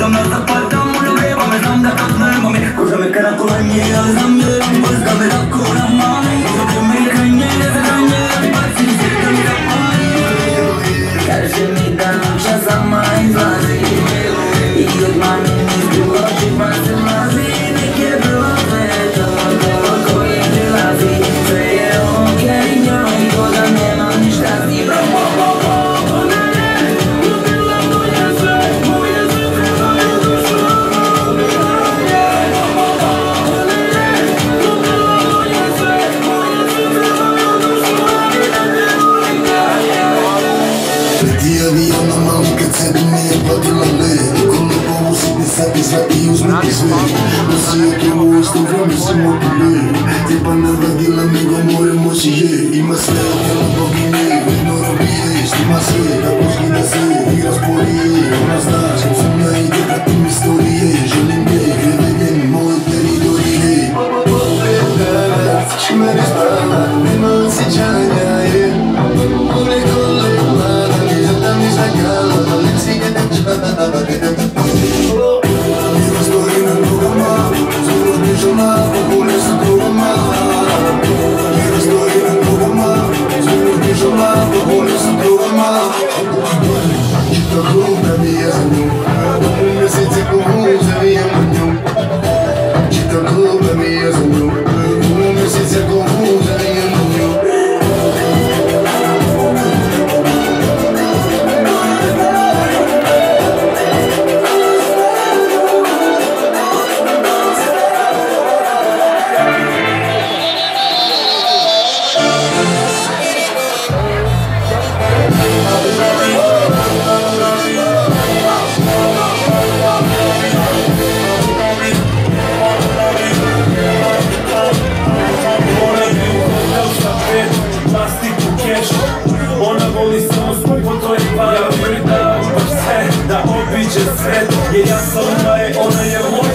na zapadam, ulovevam me, znam da kad nemam je. Koža me kada kolanje, ali znam je, vrzga me lako na mane. Uzođe me igranje, ne zagranje, bacim se da mi zapanje. Kaže mi da noća sama izlazi i od mame misli u oči pa se mlazi. Neke brove, to koje prilazi, sve je okej njoj, ko da nema ništa s njim. Svaki uzmeti sve, nosio to u isto vreme se mobilije. Tipa ne vladila nego more moći je. Ima sve od tijela boginje, jedno robije. Štima sve, kako skida se, igra sporije. Ona zna što sam ja i deka tim istorije. Želim je, krevedim moje teritorije. Pogledaš, mene spava, nema osjećanja je. Kole, mlada, niža tam niža gala, ali si jedan čada. Jer ja sam ona je, ona je moja.